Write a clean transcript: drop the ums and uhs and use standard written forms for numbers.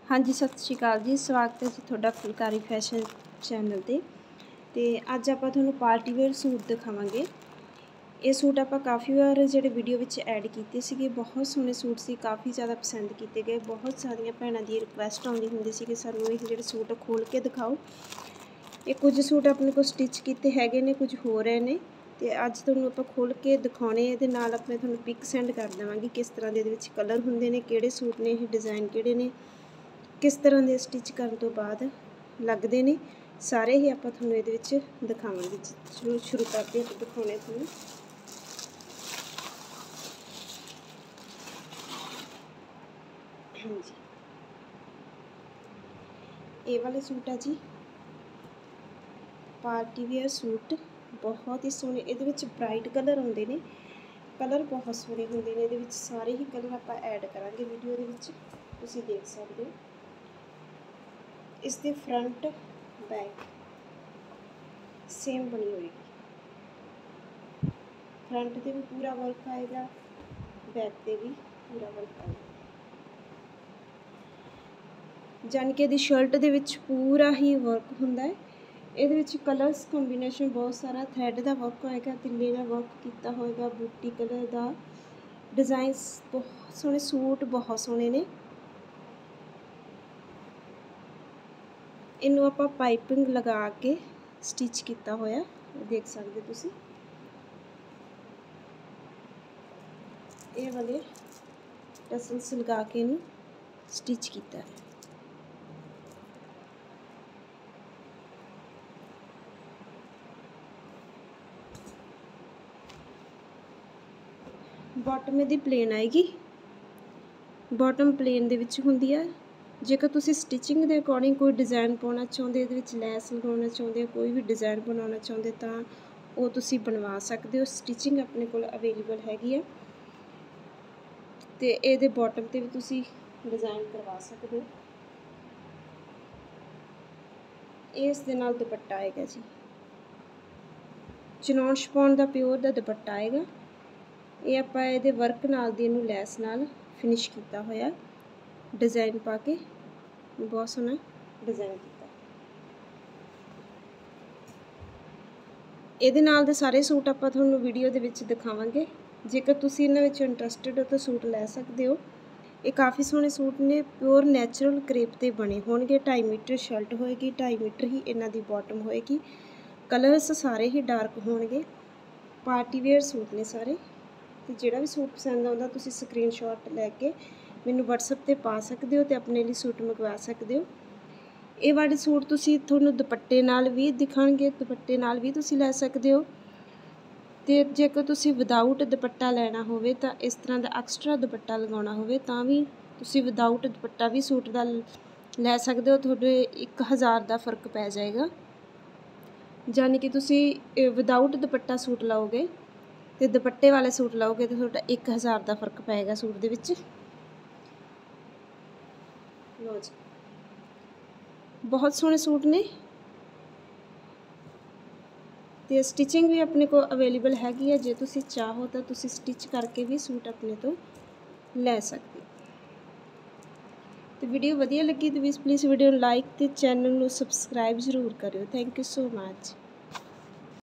हाँ जी, सत श्री अकाल जी। स्वागत है जी तुहाडा फुलकारी फैशन चैनल ते अज आपां तुहानूं पार्टी वेयर सूट दिखावांगे। ये सूट आपां काफ़ी बार जिहड़े वीडियो विच ऐड कीते सीगे, बहुत सोहणे सूट सी, काफ़ी ज़्यादा पसंद कीते गए। बहुत सारियां भैणां दी रिक्वेस्ट आउंदी हुंदी सी कि सानूं ये जिहड़े सूट खोल के दिखाओ। ये कुछ सूट अपने कोल स्टिच कीते हैगे ने, कुछ हो रहे ने ते अज तुहानूं आपां खोल के दिखाउणे। इहदे नाल अपने तुहानूं पिक सेंड कर देवांगी किस तरह दे इहदे विच कलर हुंदे ने, किहड़े सूट ने, ये डिज़ाइन किहड़े ने, किस तरह के स्टिच करने तो बाद लगते हैं, सारे ही आप थोड़े ये दिखावे। चलो शुरू करते हैं दिखाने थोड़ा। हाँ जी, ये वाले सूट है जी पार्टी वेयर सूट, बहुत ही सोहने। ये ब्राइट कलर आते हैं, कलर बहुत सोहने होंगे ने। ये सारे ही कलर आप ऐड करांगे वीडियो के देख सकते हो। इसके फ्रंट बैक सेम बनी होगी, फ्रंट से भी पूरा वर्क आएगा, बैक से भी पूरा वर्क आएगा। जान के दी शर्ट दे विच पूरा ही वर्क हुंदा है। ये कलर्स कॉम्बीनेशन बहुत सारा, थ्रैड का वर्क होएगा, तिल्ले का वर्क किया होएगा, बूटी कलर का डिज़ाइनस, बहुत सोहने सूट, बहुत सोहने ने। इनू आपां पाइपिंग लगा के स्टिच किया होया, देख सकते तुसीं। ये वाले टसल्स लगा के इनू स्टिच किया है। बॉटम इहदी प्लेन आएगी, बॉटम प्लेन दे विच हुंदी है। जेकर तुसीं स्टिचिंग के अकॉर्डिंग कोई डिज़ाइन पाउणा चाहुंदे, इहदे विच लैस लगाउणा चाहुंदे, कोई भी डिज़ाइन बनाउणा चाहुंदे तां वो तुसीं बनवा सकदे हो। स्टिचिंग अपने कोल अवेलेबल हैगी है ते इहदे बॉटम ते भी तुसीं डिज़ाइन करवा सकदे हो। इस दे नाल दुपट्टा आएगा जी, चिनौन छपाउण दा प्योर दा दुपट्टा आएगा। ये आपां इहदे वर्क नाल दी इहनूं लैस नाल फिनिश किया होया, डिज़ाइन पा के बहुत सोहना डिज़ाइन किया। इहदे नाल दे सारे सूट आपां तुहानूं वीडियो दे विच दिखावांगे। जेकर तुसीं इन्हां विच इंटरस्टिड हो तो सूट लै सकदे हो। ये काफ़ी सोहणे सूट ने, प्योर नैचुरल क्रेप ते बने होणगे। 2.5 मीटर शर्ट होएगी, 2.5 मीटर ही इन्हां दी बॉटम होएगी। कलर्स सारे ही डार्क होणगे, पार्टी वेयर सूट ने सारे। तो जिहड़ा भी सूट पसंद आउंदा तुसीं स्क्रीनशॉट लैके मैनूं WhatsApp ते पा सकदे हो ते अपने लिए सूट मंगवा सकदे हो। ये वाले सूट तुसीं तुहानूं दुपट्टे नाल भी दिखणगे, दुपट्टे नाल भी तुसीं लै सकदे हो। ते जेकर तुसीं विदाउट दुपट्टा लैना होवे तां इस तरह दा एक्सट्रा दुपट्टा लगाउणा होवे तां भी तुसीं विदाउट दुपट्टा भी सूट दा लै सकदे हो। तुहाडे 1000 दा फर्क पै जाएगा। जानी कि तुसीं विदाउट दुपट्टा सूट लाओगे ते दुपट्टे वाले सूट लाओगे तो तुहाडा 1000 दा फर्क पेगा सूट दे विच। लो जी, बहुत सोहणे सूट ने ते स्टिचिंग भी अपने को अवेलेबल हैगी है। जे तुसीं चाहो तो तुसीं स्टिच करके भी सूट अपने तो लै सकदे हो। तो वीडियो वधिया लगी तो प्लीज़ वीडियो लाइक ते चैनल नूं सबसक्राइब जरूर करियो। Thank you so much.